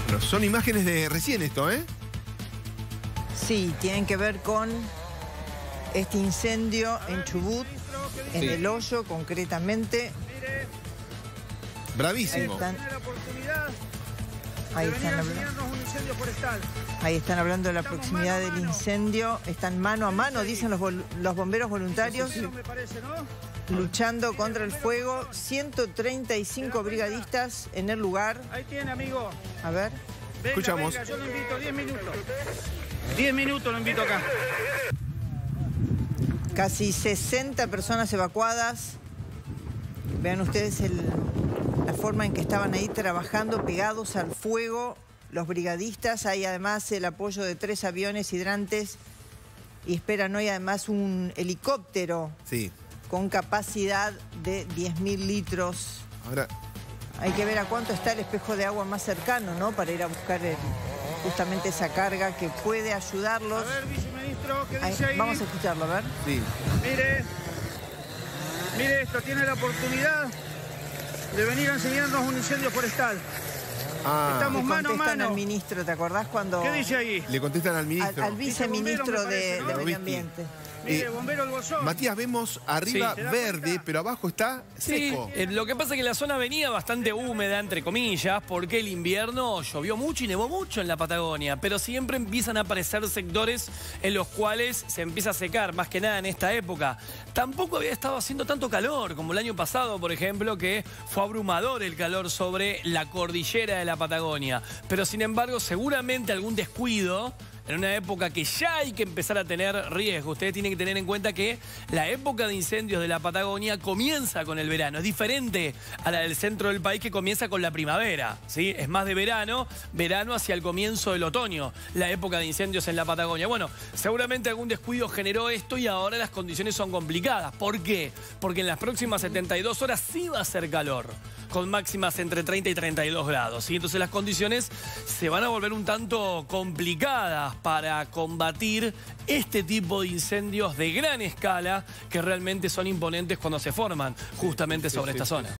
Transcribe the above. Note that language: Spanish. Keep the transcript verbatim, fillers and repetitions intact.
Bueno, son imágenes de recién esto, ¿eh? Sí, tienen que ver con este incendio en Chubut, en Sí. El Hoyo concretamente. Ahí Bravísimo. están, ahí están hablando. Ahí están hablando de la proximidad del incendio. Están mano a mano, dicen los, vol- los bomberos voluntarios, luchando contra el fuego. ciento treinta y cinco brigadistas en el lugar. Ahí tiene, amigo. A ver. Venga, Escuchamos. venga, yo lo invito, diez minutos. diez minutos lo invito acá. Casi sesenta personas evacuadas. Vean ustedes el- la forma en que estaban ahí trabajando pegados al fuego los brigadistas. Hay además el apoyo de tres aviones hidrantes y esperan hoy además un helicóptero Sí. con capacidad de diez mil litros. Ahora, Hay que ver a cuánto está el espejo de agua más cercano, ¿no? Para ir a buscar el- justamente esa carga que puede A ayudarlos. ver, viceministro, ¿qué Ahí, dice ahí? vamos a escucharlo, a ver. sí. Mire, mire esto, tiene la oportunidad de venir a enseñarnos un incendio forestal. Ah, Estamos- Le mano a contestan mano. al ministro, ¿te acordás cuando...? ¿Qué dice ahí? le contestan al Al, ministro. al viceministro me de, parece, de ¿no? Medio Viste. Ambiente. Mire, Eh, bombero el bolsón. Matías, vemos arriba Sí. ¿Se da verde, cuenta? pero abajo está Sí, seco. eh, lo que pasa es que la zona venía bastante húmeda, entre comillas, porque el invierno llovió mucho y nevó mucho en la Patagonia, pero siempre empiezan a aparecer sectores en los cuales se empieza a secar, más que nada en esta época. Tampoco había estado haciendo tanto calor, como el año pasado, por ejemplo, que fue abrumador el calor sobre la cordillera de la Patagonia. Pero sin embargo, seguramente algún descuido en una época que ya hay que empezar a tener riesgo. Ustedes tienen que tener en cuenta que la época de incendios de la Patagonia comienza con el verano. Es diferente a la del centro del país, que comienza con la primavera, ¿sí? Es más de verano, verano hacia el comienzo del otoño, la época de incendios en la Patagonia. Bueno, seguramente algún descuido generó esto y ahora las condiciones son complicadas. ¿Por qué? Porque en las próximas setenta y dos horas sí va a hacer calor, con máximas entre treinta y treinta y dos grados, ¿sí? Entonces las condiciones se van a volver un tanto complicadas para combatir este tipo de incendios de gran escala que realmente son imponentes cuando se forman justamente sobre esta zona.